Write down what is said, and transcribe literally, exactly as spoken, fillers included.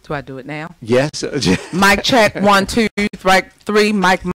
Do I do it now? Yes. Mic check, one, two, right, three, mic,